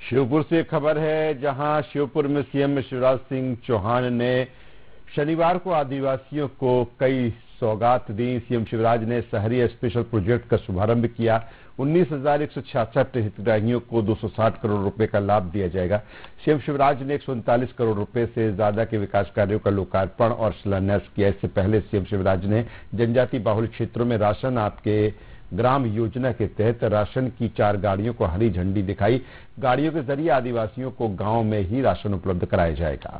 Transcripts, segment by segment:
शिवपुर से खबर है, जहां शिवपुर में सीएम शिवराज सिंह चौहान ने शनिवार को आदिवासियों को कई सौगात दी। सीएम शिवराज ने शहरी स्पेशल प्रोजेक्ट का शुभारंभ किया। 19,166 हितग्राहियों को 260 करोड़ रुपए का लाभ दिया जाएगा। सीएम शिवराज ने 139 करोड़ रुपए से ज्यादा के विकास कार्यों का लोकार्पण और शिलान्यास किया। इससे पहले सीएम शिवराज ने जनजाति बाहुल क्षेत्रों में राशन आपके ग्राम योजना के तहत राशन की 4 गाड़ियों को हरी झंडी दिखाई। गाड़ियों के जरिए आदिवासियों को गांव में ही राशन उपलब्ध कराया जाएगा।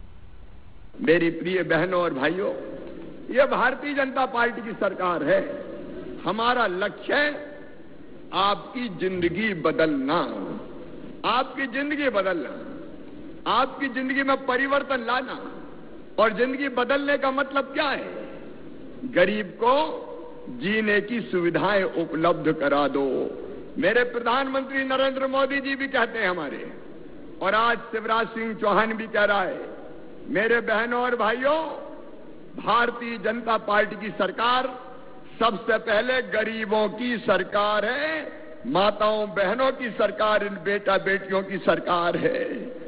मेरी प्रिय बहनों और भाइयों, यह भारतीय जनता पार्टी की सरकार है। हमारा लक्ष्य है आपकी जिंदगी बदलना, आपकी जिंदगी बदलना, आपकी जिंदगी में परिवर्तन लाना। और जिंदगी बदलने का मतलब क्या है? गरीब को जीने की सुविधाएं उपलब्ध करा दो। मेरे प्रधानमंत्री नरेंद्र मोदी जी भी कहते हैं हमारे, और आज शिवराज सिंह चौहान भी कह रहा है। मेरे बहनों और भाइयों, भारतीय जनता पार्टी की सरकार सबसे पहले गरीबों की सरकार है, माताओं बहनों की सरकार, इन बेटा बेटियों की सरकार है।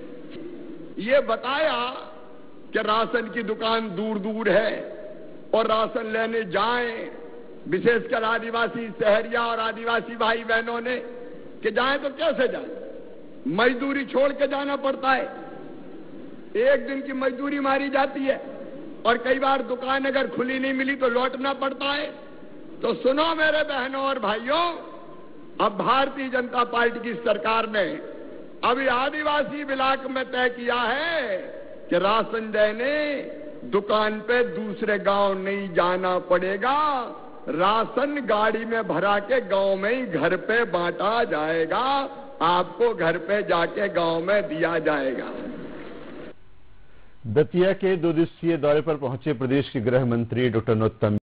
ये बताया कि राशन की दुकान दूर दूर है और राशन लेने जाएं, विशेषकर आदिवासी शहरिया और आदिवासी भाई बहनों ने, कि जाएं तो कैसे जाएं? मजदूरी छोड़ के जाना पड़ता है। एक दिन की मजदूरी मारी जाती है और कई बार दुकान अगर खुली नहीं मिली तो लौटना पड़ता है। तो सुनो मेरे बहनों और भाइयों, अब भारतीय जनता पार्टी की सरकार ने अभी आदिवासी ब्लॉक में तय किया है कि राशन देने दुकान पे दूसरे गांव नहीं जाना पड़ेगा। राशन गाड़ी में भरा के गांव में ही घर पे बांटा जाएगा। आपको घर पे जाके गांव में दिया जाएगा। दतिया के 2 दिवसीय दौरे पर पहुंचे प्रदेश के गृह मंत्री डॉ. नरोत्तम